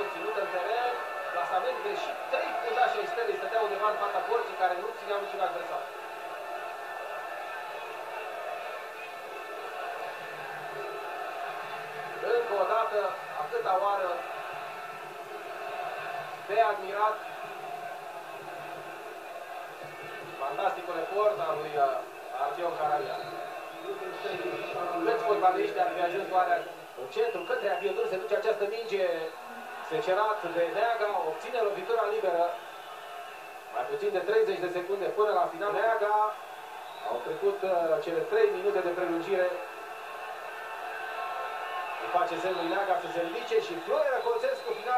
ținută în teren, plasament greșit, 3 fundași ai Stelei stăteau undeva în fața porții care nu țineau niciun adversar. Încă o dată, a câta oară, de admirat fantasticul efort al lui Archeon Caralia. Câți fotbaliști ar fi ajuns oare în centru, către aviator se duce această minge secerat de Neaga, obține lovitura liberă. Mai puțin de 30 de secunde până la final. Neaga, au trecut cele 3 minute de prelungire. Îi face semnul Neaga să se ridice și Florin Răcolțescu